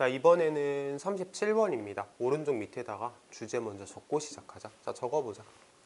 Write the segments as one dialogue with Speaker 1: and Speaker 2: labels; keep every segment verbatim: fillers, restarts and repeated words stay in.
Speaker 1: 자, 이번에는 삼십칠 번입니다. 오른쪽 밑에다가 주제 먼저 적고 시작하자. 자, 적어보자.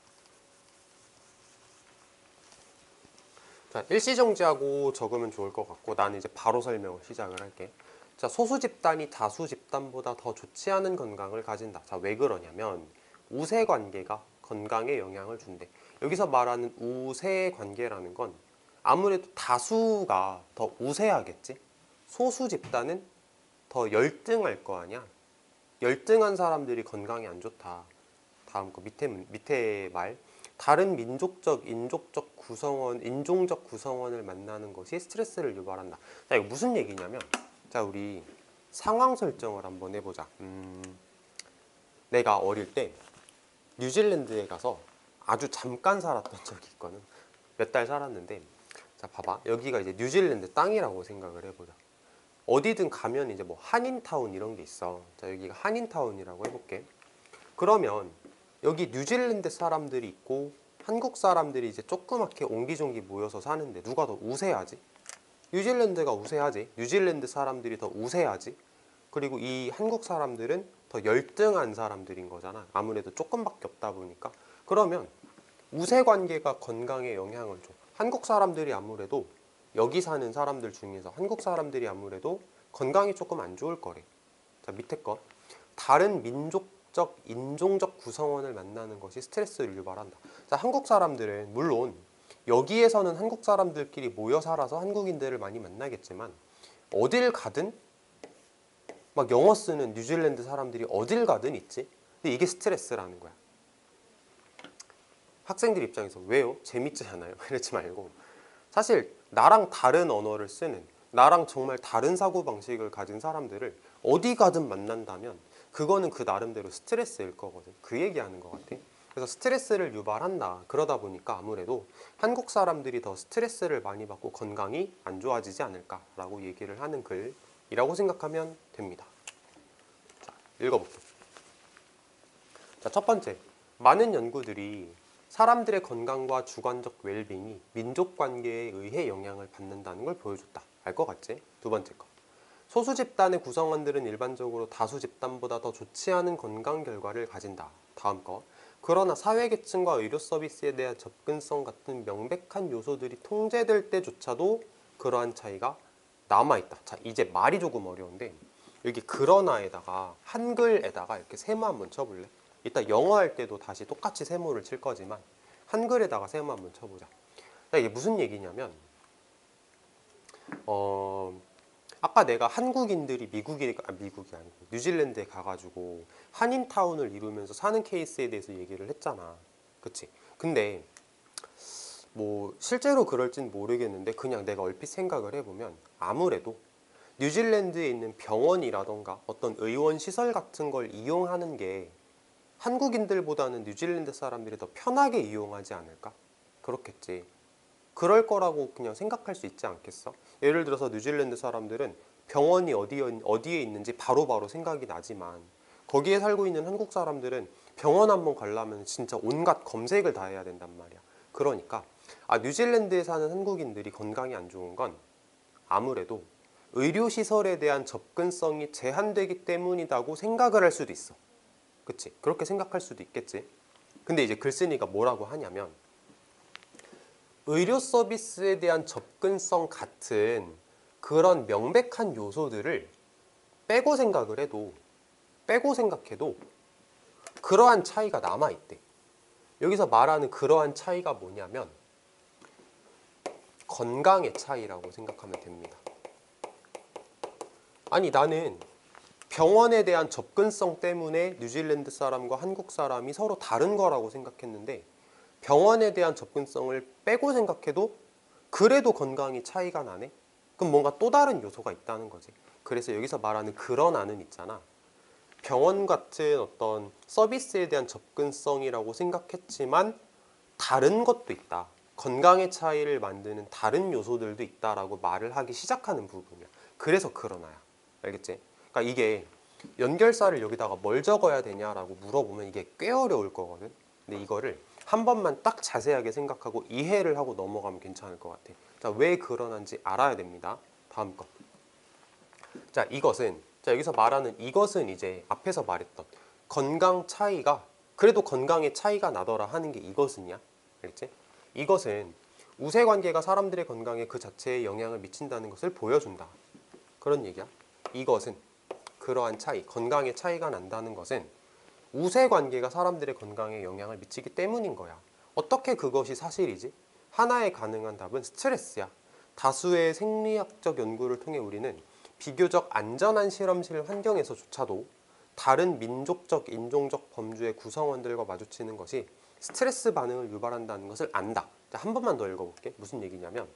Speaker 1: 자, 일시정지하고 적으면 좋을 것 같고 나는 이제 바로 설명을 시작을 할게. 자, 소수 집단이 다수 집단보다 더 좋지 않은 건강을 가진다. 자, 왜 그러냐면 우세 관계가 건강에 영향을 준대. 여기서 말하는 우세 관계라는 건 아무래도 다수가 더 우세하겠지. 소수 집단은 더 열등할 거 아니야. 열등한 사람들이 건강에 안 좋다. 다음 거 밑에 밑에 말. 다른 민족적, 인종적 구성원, 인종적 구성원을 만나는 것이 스트레스를 유발한다. 자, 이거 무슨 얘기냐면, 자, 우리 상황 설정을 한번 해보자. 음, 내가 어릴 때 뉴질랜드에 가서 아주 잠깐 살았던 적이 있거든. 몇 달 살았는데, 자, 봐봐. 여기가 이제 뉴질랜드 땅이라고 생각을 해보자. 어디든 가면 이제 뭐 한인타운 이런 게 있어. 자, 여기가 한인타운이라고 해볼게. 그러면 여기 뉴질랜드 사람들이 있고 한국 사람들이 이제 조그맣게 옹기종기 모여서 사는데 누가 더 우세하지? 뉴질랜드가 우세하지. 뉴질랜드 사람들이 더 우세하지. 그리고 이 한국 사람들은 더 열등한 사람들인 거잖아. 아무래도 조금밖에 없다 보니까. 그러면 우세 관계가 건강에 영향을 줘. 한국 사람들이 아무래도 여기 사는 사람들 중에서 한국 사람들이 아무래도 건강이 조금 안 좋을 거래. 자, 밑에 거. 다른 민족적, 인종적 구성원을 만나는 것이 스트레스를 유발한다. 자, 한국 사람들은 물론 여기에서는 한국 사람들끼리 모여 살아서 한국인들을 많이 만나겠지만 어딜 가든 막 영어 쓰는 뉴질랜드 사람들이 어딜 가든 있지. 근데 이게 스트레스라는 거야. 학생들 입장에서 왜요? 재밌지 않아요? 이러지 말고 사실 나랑 다른 언어를 쓰는, 나랑 정말 다른 사고방식을 가진 사람들을 어디 가든 만난다면 그거는 그 나름대로 스트레스일 거거든. 그 얘기하는 것 같아. 그래서 스트레스를 유발한다. 그러다 보니까 아무래도 한국 사람들이 더 스트레스를 많이 받고 건강이 안 좋아지지 않을까라고 얘기를 하는 글이라고 생각하면 됩니다. 자, 읽어볼게요. 자, 첫 번째. 많은 연구들이 사람들의 건강과 주관적 웰빙이 민족 관계에 의해 영향을 받는다는 걸 보여줬다. 알 것 같지? 두 번째 거. 소수 집단의 구성원들은 일반적으로 다수 집단보다 더 좋지 않은 건강 결과를 가진다. 다음 거. 그러나 사회계층과 의료 서비스에 대한 접근성 같은 명백한 요소들이 통제될 때조차도 그러한 차이가 남아있다. 자, 이제 말이 조금 어려운데 여기 그러나에다가 한글에다가 이렇게 세모 한번 쳐볼래? 이따 영어 할 때도 다시 똑같이 세모를 칠 거지만 한글에다가 세모 한번 쳐보자. 자, 이게 무슨 얘기냐면 어... 아까 내가 한국인들이 미국에, 아, 미국이 아니고 뉴질랜드에 가가지고 한인타운을 이루면서 사는 케이스에 대해서 얘기를 했잖아. 그치? 근데 뭐 실제로 그럴진 모르겠는데 그냥 내가 얼핏 생각을 해보면 아무래도 뉴질랜드에 있는 병원이라던가 어떤 의원 시설 같은 걸 이용하는 게 한국인들보다는 뉴질랜드 사람들이 더 편하게 이용하지 않을까? 그렇겠지. 그럴 거라고 그냥 생각할 수 있지 않겠어? 예를 들어서 뉴질랜드 사람들은 병원이 어디에, 어디에 있는지 바로바로 바로 생각이 나지만 거기에 살고 있는 한국 사람들은 병원 한번 가려면 진짜 온갖 검색을 다 해야 된단 말이야. 그러니까 아, 뉴질랜드에 사는 한국인들이 건강이 안 좋은 건 아무래도 의료시설에 대한 접근성이 제한되기 때문이라고 생각을 할 수도 있어. 그치? 그렇게 생각할 수도 있겠지. 근데 이제 글쓴이가 뭐라고 하냐면 의료 서비스에 대한 접근성 같은 그런 명백한 요소들을 빼고 생각을 해도 빼고 생각해도 그러한 차이가 남아있대. 여기서 말하는 그러한 차이가 뭐냐면 건강의 차이라고 생각하면 됩니다. 아니 나는 병원에 대한 접근성 때문에 뉴질랜드 사람과 한국 사람이 서로 다른 거라고 생각했는데 병원에 대한 접근성을 빼고 생각해도 그래도 건강이 차이가 나네? 그럼 뭔가 또 다른 요소가 있다는 거지. 그래서 여기서 말하는 그러나는 있잖아. 병원 같은 어떤 서비스에 대한 접근성이라고 생각했지만 다른 것도 있다. 건강의 차이를 만드는 다른 요소들도 있다라고 말을 하기 시작하는 부분이야. 그래서 그러나야. 알겠지? 그러니까 이게 연결사를 여기다가 뭘 적어야 되냐라고 물어보면 이게 꽤 어려울 거거든. 근데 이거를 한 번만 딱 자세하게 생각하고 이해를 하고 넘어가면 괜찮을 것 같아. 자, 왜 그러는지 알아야 됩니다. 다음 거. 자, 이것은 자, 여기서 말하는 이것은 이제 앞에서 말했던 건강 차이가 그래도 건강에 차이가 나더라 하는 게 이것은이야. 알겠지? 이것은 우세 관계가 사람들의 건강에 그 자체에 영향을 미친다는 것을 보여준다. 그런 얘기야. 이것은 그러한 차이, 건강에 차이가 난다는 것은 우세 관계가 사람들의 건강에 영향을 미치기 때문인 거야. 어떻게 그것이 사실이지? 하나의 가능한 답은 스트레스야. 다수의 생리학적 연구를 통해 우리는 비교적 안전한 실험실 환경에서조차도 다른 민족적, 인종적 범주의 구성원들과 마주치는 것이 스트레스 반응을 유발한다는 것을 안다. 자, 한 번만 더 읽어볼게. 무슨 얘기냐면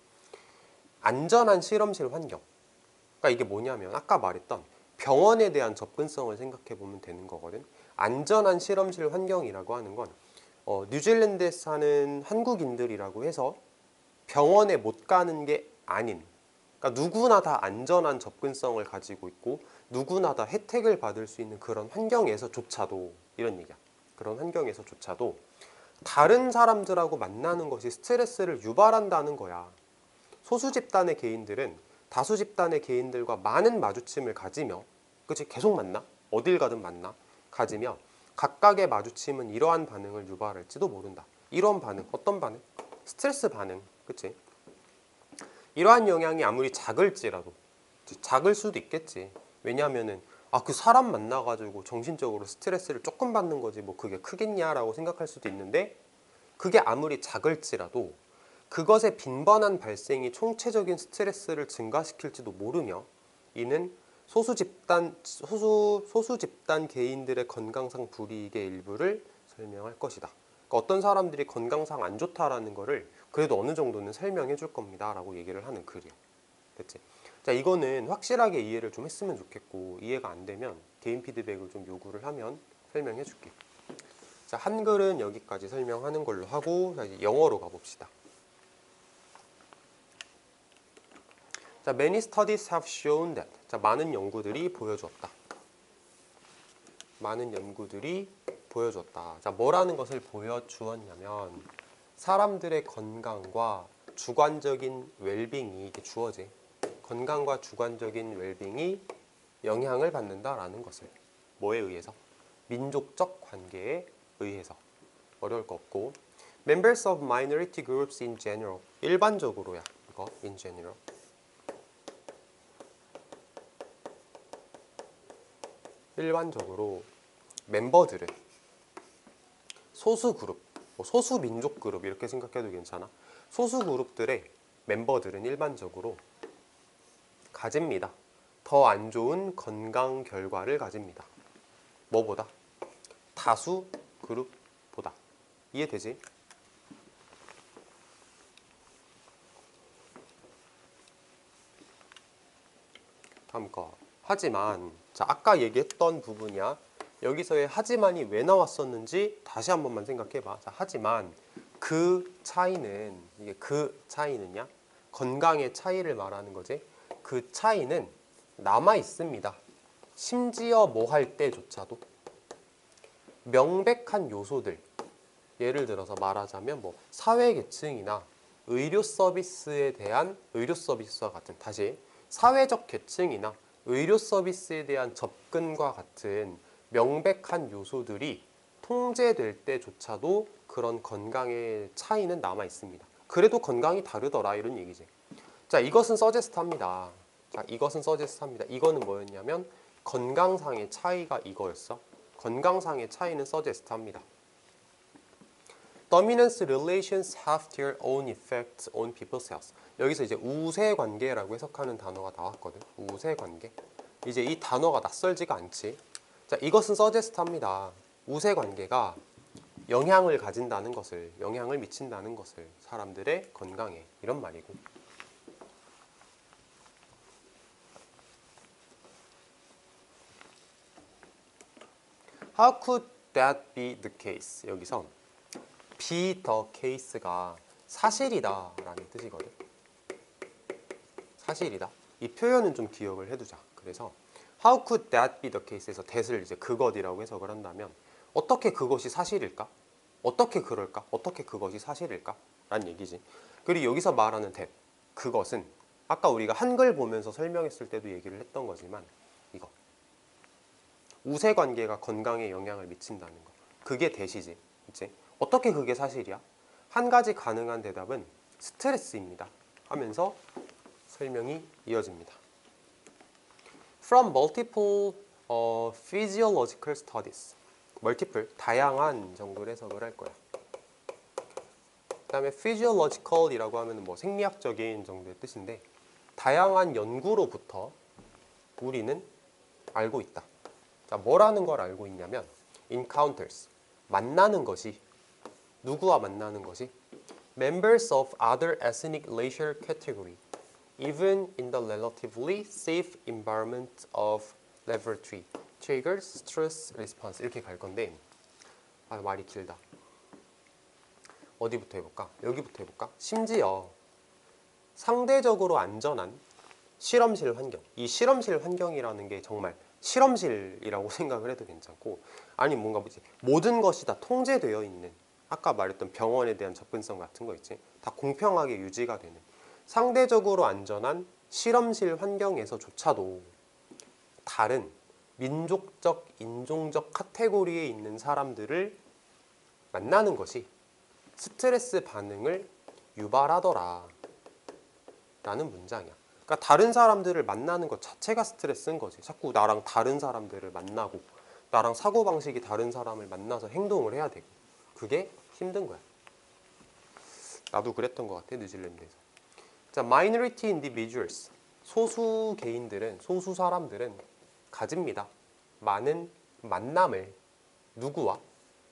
Speaker 1: 안전한 실험실 환경. 그러니까 이게 뭐냐면 아까 말했던 병원에 대한 접근성을 생각해 보면 되는 거거든. 안전한 실험실 환경이라고 하는 건 어, 뉴질랜드에 사는 한국인들이라고 해서 병원에 못 가는 게 아닌, 그러니까 누구나 다 안전한 접근성을 가지고 있고 누구나 다 혜택을 받을 수 있는 그런 환경에서조차도, 이런 얘기야. 그런 환경에서조차도 다른 사람들하고 만나는 것이 스트레스를 유발한다는 거야. 소수 집단의 개인들은 다수 집단의 개인들과 많은 마주침을 가지며, 그치? 계속 만나? 어딜 가든 만나? 가지며 각각의 마주침은 이러한 반응을 유발할지도 모른다. 이런 반응, 어떤 반응? 스트레스 반응, 그치? 이러한 영향이 아무리 작을지라도, 작을 수도 있겠지. 왜냐하면은 아, 그 사람 만나가지고 정신적으로 스트레스를 조금 받는 거지 뭐 그게 크겠냐라고 생각할 수도 있는데, 그게 아무리 작을지라도 그것의 빈번한 발생이 총체적인 스트레스를 증가시킬지도 모르며, 이는 소수 집단 소수 소수 집단 개인들의 건강상 불이익의 일부를 설명할 것이다. 그러니까 어떤 사람들이 건강상 안 좋다라는 거를 그래도 어느 정도는 설명해 줄 겁니다라고 얘기를 하는 글이야. 됐지? 자, 이거는 확실하게 이해를 좀 했으면 좋겠고, 이해가 안 되면 개인 피드백을 좀 요구를 하면 설명해 줄게. 자, 한글은 여기까지 설명하는 걸로 하고, 자, 이제 영어로 가봅시다. 자, many studies have shown that. 자, 많은 연구들이 보여주었다. 많은 연구들이 보여줬다. 자, 뭐라는 것을 보여주었냐면 사람들의 건강과 주관적인 웰빙이, 이게 주어지. 건강과 주관적인 웰빙이 영향을 받는다라는 것을. 뭐에 의해서? 민족적 관계에 의해서. 어려울 거 없고. Members of minority groups in general. 일반적으로야. 이거 in general. 일반적으로 멤버들은 소수 그룹, 뭐 소수 민족 그룹 이렇게 생각해도 괜찮아. 소수 그룹들의 멤버들은 일반적으로 가집니다. 더 안 좋은 건강 결과를 가집니다. 뭐보다? 다수 그룹보다. 이해되지? 다음 거. 하지만, 자, 아까 얘기했던 부분이야. 여기서의 하지만이 왜 나왔었는지 다시 한 번만 생각해봐. 자, 하지만 그 차이는, 이게 그 차이는요, 건강의 차이를 말하는 거지. 그 차이는 남아 있습니다. 심지어 뭐 할 때조차도 명백한 요소들, 예를 들어서 말하자면 뭐 사회계층이나 의료 서비스에 대한, 의료 서비스와 같은, 다시 사회적 계층이나 의료 서비스에 대한 접근과 같은 명백한 요소들이 통제될 때조차도 그런 건강의 차이는 남아 있습니다. 그래도 건강이 다르더라, 이런 얘기지. 자, 이것은 서제스트합니다. 자, 이것은 서제스트합니다. 이거는 뭐였냐면 건강상의 차이가 이거였어. 건강상의 차이는 서제스트합니다. Dominance relations have their own effects on people's health. 여기서 이제 우세 관계라고 해석하는 단어가 나왔거든. 우세 관계. 이제 이 단어가 낯설지가 않지. 자, 이것은 서제스트합니다. 우세 관계가 영향을 가진다는 것을, 영향을 미친다는 것을 사람들의 건강에, 이런 말이고. How could that be the case? 여기서 be the case가 사실이다 라는 뜻이거든. 사실이다. 이 표현은 좀 기억을 해두자. 그래서 How could that be the case에서 that을 이제 그것이라고 해석을 한다면 어떻게 그것이 사실일까? 어떻게 그럴까? 어떻게 그것이 사실일까? 라는 얘기지. 그리고 여기서 말하는 that, 그것은 아까 우리가 한글 보면서 설명했을 때도 얘기를 했던 거지만 이거 우세 관계가 건강에 영향을 미친다는 거. 그게 대시지. 그치? 어떻게 그게 사실이야? 한 가지 가능한 대답은 스트레스입니다. 하면서 설명이 이어집니다. From multiple uh, physiological studies. multiple, 다양한 정도로 해석을 할 거야. 그 다음에 physiological이라고 하면 뭐 생리학적인 정도의 뜻인데 다양한 연구로부터 우리는 알고 있다. 자, 뭐라는 걸 알고 있냐면 encounters, 만나는 것이 누구와 만나는 것이 members of other ethnic racial category even in the relatively safe environment of laboratory triggers stress response 이렇게 갈 건데 아, 말이 길다. 어디부터 해볼까? 여기부터 해볼까? 심지어 상대적으로 안전한 실험실 환경, 이 실험실 환경이라는 게 정말 실험실이라고 생각을 해도 괜찮고 아니 뭔가 뭐지 모든 것이 다 통제되어 있는 아까 말했던 병원에 대한 접근성 같은 거 있지 다 공평하게 유지가 되는 상대적으로 안전한 실험실 환경에서조차도 다른 민족적, 인종적 카테고리에 있는 사람들을 만나는 것이 스트레스 반응을 유발하더라 라는 문장이야. 그러니까 다른 사람들을 만나는 것 자체가 스트레스인 거지. 자꾸 나랑 다른 사람들을 만나고 나랑 사고방식이 다른 사람을 만나서 행동을 해야 되고 그게 힘든 거야. 나도 그랬던 것 같아, 뉴질랜드에서. 자, minority individuals. 소수 개인들은, 소수 사람들은 가집니다. 많은 만남을 누구와?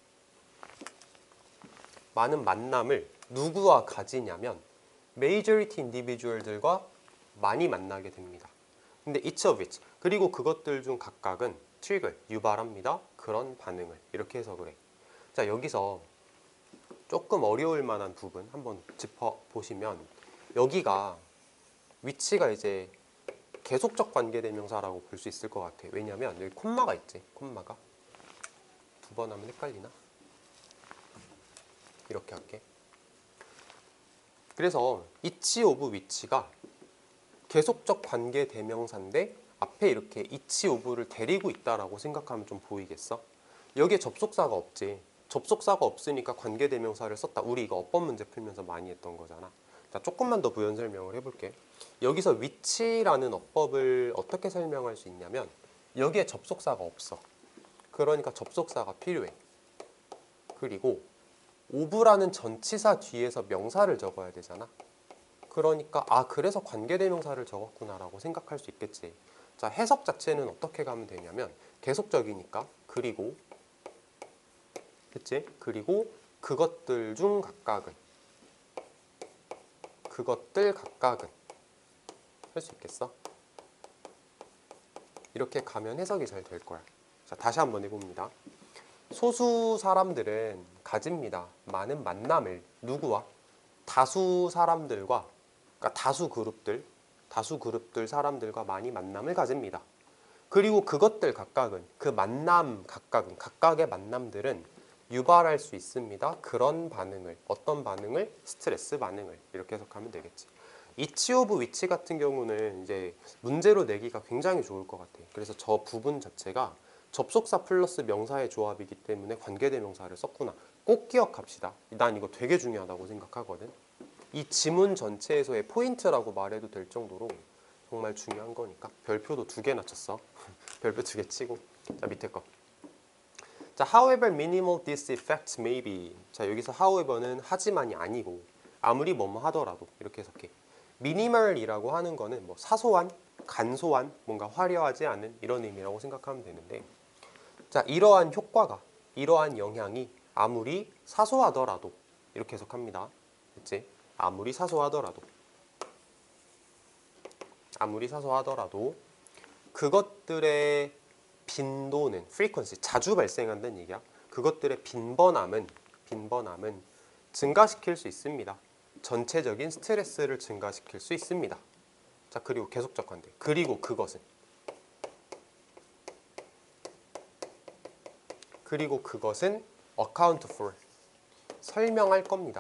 Speaker 1: 많은 만남을 누구와 가지냐면 majority individual들과 많이 만나게 됩니다. 근데 each of which 그리고 그것들 중 각각은 trigger 유발합니다. 그런 반응을 이렇게 해석을 해. 자, 여기서 조금 어려울 만한 부분 한번 짚어 보시면 여기가 위치가 이제 계속적 관계대명사라고 볼 수 있을 것 같아요. 왜냐면 여기 콤마가 있지. 콤마가 두 번 하면 헷갈리나? 이렇게 할게. 그래서 each of which가 계속적 관계 대명사인데 앞에 이렇게 each of를 데리고 있다라고 생각하면 좀 보이겠어? 여기에 접속사가 없지. 접속사가 없으니까 관계 대명사를 썼다. 우리 이거 어법 문제 풀면서 많이 했던 거잖아. 자, 조금만 더 부연 설명을 해볼게. 여기서 which라는 어법을 어떻게 설명할 수 있냐면 여기에 접속사가 없어. 그러니까 접속사가 필요해. 그리고 of라는 전치사 뒤에서 명사를 적어야 되잖아. 그러니까 아 그래서 관계대명사를 적었구나 라고 생각할 수 있겠지. 자, 해석 자체는 어떻게 가면 되냐면 계속적이니까 그리고 그치? 그리고 그것들 중 각각은 그것들 각각은 할 수 있겠어? 이렇게 가면 해석이 잘 될 거야. 자, 다시 한번 해봅니다. 소수 사람들은 가집니다. 많은 만남을 누구와? 다수 사람들과 그러니까 다수 그룹들, 다수 그룹들 사람들과 많이 만남을 가집니다. 그리고 그것들 각각은 그 만남 각각은 각각의 만남들은 유발할 수 있습니다. 그런 반응을 어떤 반응을? 스트레스 반응을 이렇게 해석하면 되겠지. each of which 같은 경우는 이제 문제로 내기가 굉장히 좋을 것 같아. 그래서 저 부분 자체가 접속사 플러스 명사의 조합이기 때문에 관계대명사를 썼구나. 꼭 기억합시다. 난 이거 되게 중요하다고 생각하거든. 이 지문 전체에서의 포인트라고 말해도 될 정도로 정말 중요한 거니까. 별표도 두 개나 쳤어. 별표 두 개 치고. 자, 밑에 거. 자, however minimal this effect may be. 자, 여기서 however는 하지만이 아니고 아무리 뭐뭐 하더라도 이렇게 해석해. minimal이라고 하는 거는 뭐 사소한, 간소한, 뭔가 화려하지 않은 이런 의미라고 생각하면 되는데 자, 이러한 효과가, 이러한 영향이 아무리 사소하더라도 이렇게 해석합니다. 그치? 아무리 사소하더라도 아무리 사소하더라도 그것들의 빈도는 frequency, 자주 발생한다는 얘기야. 그것들의 빈번함은 빈번함은 증가시킬 수 있습니다. 전체적인 스트레스를 증가시킬 수 있습니다. 자, 그리고 계속적 관계. 그리고 그것은 그리고 그것은 account for 설명할 겁니다.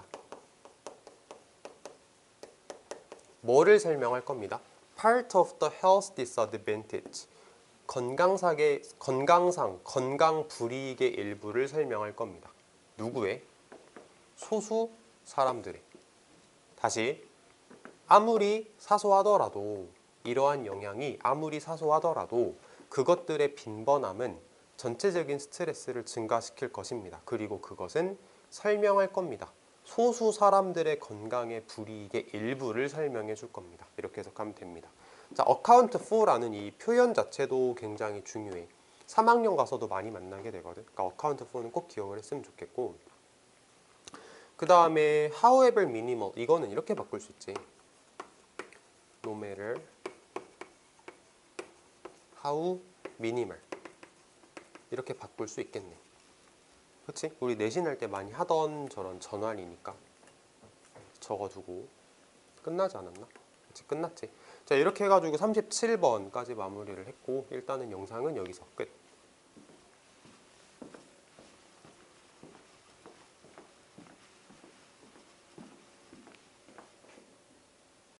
Speaker 1: 뭐를 설명할 겁니다? Part of the health disadvantage. 건강상의 건강상 건강 불이익의 일부를 설명할 겁니다. 누구의? 소수 사람들의. 다시, 아무리 사소하더라도 이러한 영향이 아무리 사소하더라도 그것들의 빈번함은 전체적인 스트레스를 증가시킬 것입니다. 그리고 그것은 설명할 겁니다. 소수 사람들의 건강의 불이익의 일부를 설명해 줄 겁니다. 이렇게 해석하면 됩니다. 자, account for라는 이 표현 자체도 굉장히 중요해. 삼 학년 가서도 많이 만나게 되거든. 그러니까 account for는 꼭 기억을 했으면 좋겠고, 그 다음에 however minimal, 이거는 이렇게 바꿀 수 있지. no matter how minimal, 이렇게 바꿀 수 있겠네. 그치? 우리 내신할 때 많이 하던 저런 전환이니까 적어두고. 끝나지 않았나? 그치, 끝났지. 자, 이렇게 해가지고 삼십칠 번까지 마무리를 했고, 일단은 영상은 여기서 끝.